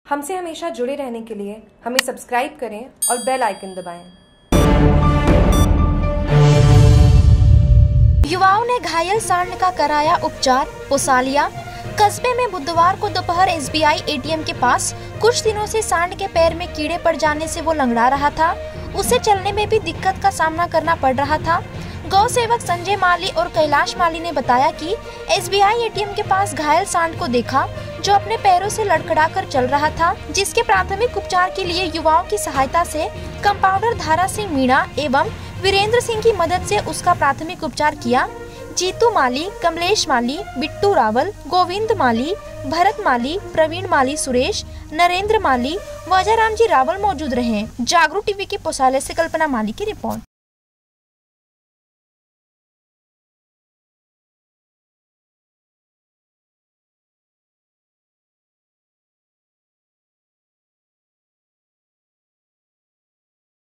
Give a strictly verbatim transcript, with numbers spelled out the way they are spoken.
हमसे हमेशा जुड़े रहने के लिए हमें सब्सक्राइब करें और बेल आइकन दबाएं। युवाओं ने घायल सांड का कराया उपचार। पुसालिया कस्बे में बुधवार को दोपहर S B I A T M के पास कुछ दिनों से सांड के पैर में कीड़े पड़ जाने से वो लंगड़ा रहा था। उसे चलने में भी दिक्कत का सामना करना पड़ रहा था। गौ सेवक संजय माली और कैलाश माली ने बताया कि S B I A T M के पास घायल सांड को देखा जो अपने पैरों से लड़खड़ाकर चल रहा था, जिसके प्राथमिक उपचार के लिए युवाओं की सहायता से कंपाउंडर धारा सिंह मीणा एवं वीरेंद्र सिंह की मदद से उसका प्राथमिक उपचार किया। जीतू माली, कमलेश माली, बिट्टू रावल, गोविंद माली, भरत माली, प्रवीण माली, सुरेश, नरेंद्र माली, वजराम जी रावल मौजूद रहे। जागरूक टीवी की पुसाले से कल्पना माली की रिपोर्ट।